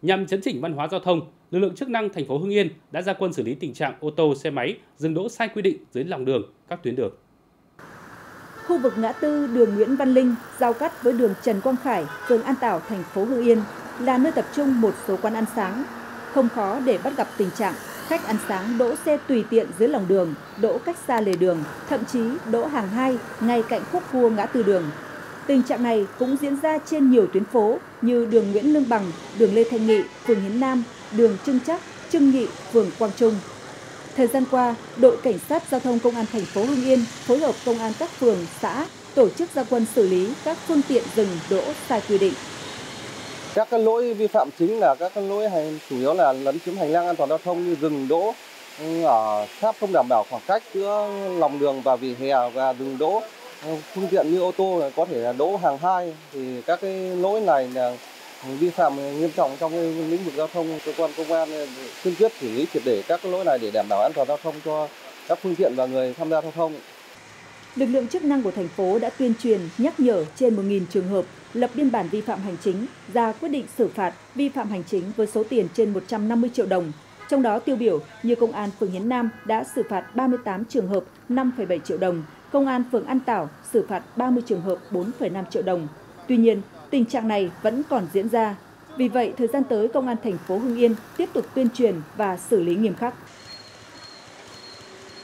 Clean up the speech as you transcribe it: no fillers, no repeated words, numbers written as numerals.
Nhằm chấn chỉnh văn hóa giao thông, lực lượng chức năng thành phố Hưng Yên đã ra quân xử lý tình trạng ô tô, xe máy dừng đỗ sai quy định dưới lòng đường, các tuyến đường. Khu vực ngã tư đường Nguyễn Văn Linh giao cắt với đường Trần Quang Khải, phường An Tảo, thành phố Hưng Yên là nơi tập trung một số quán ăn sáng. Không khó để bắt gặp tình trạng khách ăn sáng đỗ xe tùy tiện dưới lòng đường, đỗ cách xa lề đường, thậm chí đỗ hàng hai ngay cạnh khúc cua ngã tư đường. Tình trạng này cũng diễn ra trên nhiều tuyến phố như đường Nguyễn Lương Bằng, đường Lê Thanh Nghị, phường Hiến Nam, đường Trưng Trắc, Trưng Nghị, phường Quang Trung. Thời gian qua, đội cảnh sát giao thông công an thành phố Hưng Yên phối hợp công an các phường, xã tổ chức ra quân xử lý các phương tiện dừng đỗ sai quy định. Các cái lỗi vi phạm chính là các cái lỗi chủ yếu là lấn chiếm hành lang an toàn giao thông như dừng đỗ ở sát không đảm bảo khoảng cách giữa lòng đường và vỉa hè và dừng đỗ phương tiện như ô tô có thể là đỗ hàng hai, thì các cái lỗi này là vi phạm nghiêm trọng trong lĩnh vực giao thông. Cơ quan công an kiên quyết xử lý triệt để các cái lỗi này để đảm bảo an toàn giao thông cho các phương tiện và người tham gia giao thông. Lực lượng chức năng của thành phố đã tuyên truyền, nhắc nhở trên 1.000 trường hợp, lập biên bản vi phạm hành chính, ra quyết định xử phạt vi phạm hành chính với số tiền trên 150 triệu đồng. Trong đó tiêu biểu như Công an phường Hiến Nam đã xử phạt 38 trường hợp 5,7 triệu đồng, Công an phường An Tảo xử phạt 30 trường hợp 4,5 triệu đồng. Tuy nhiên, tình trạng này vẫn còn diễn ra. Vì vậy, thời gian tới Công an thành phố Hưng Yên tiếp tục tuyên truyền và xử lý nghiêm khắc.